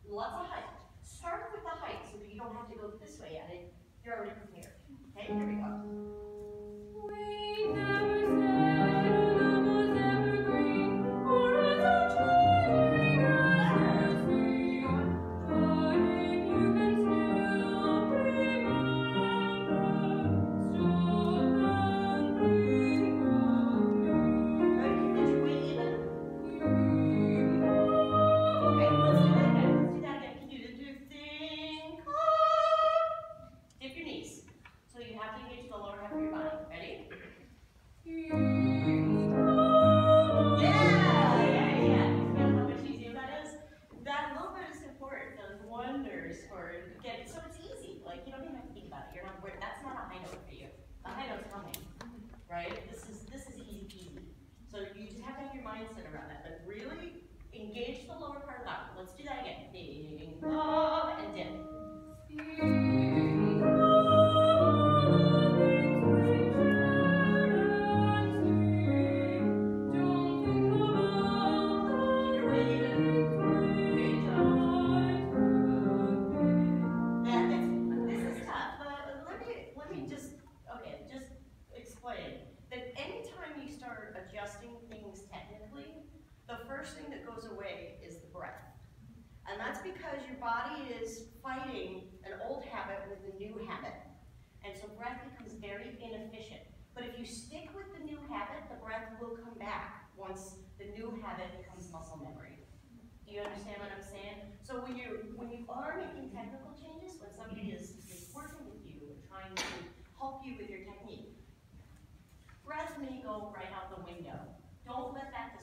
lots of height. Start with the height so that you don't have to go this way at it. You're already prepared. Okay, here we go. We never said love was evergreen, or as a changing as the sea. But if you can still remember, stop and think of me. Ready? Did you wait even? Okay, let's do that again. Let's do that again. Can you do think of? Dip your knees. So you have to engage the lower half of your body. Ready? Yeah. You feel how much easier that is? That little bit is important. Does wonders for getting. So it's easy. Like you don't even have to think about it. You're not. That's not a high note for you. The high note's coming, right? This is easy peasy. So you just have to have your mindset around that. But really engage the lower part of the body. Let's do that again. Think of and dip. Adjusting things technically, the first thing that goes away is the breath. And that's because your body is fighting an old habit with a new habit. And so breath becomes very inefficient. But if you stick with the new habit, the breath will come back once the new habit becomes muscle memory. Do you understand what I'm saying? So when you are making technical changes, when somebody is working with you and trying to help you with your technique, breath may go right out the window. Don't let that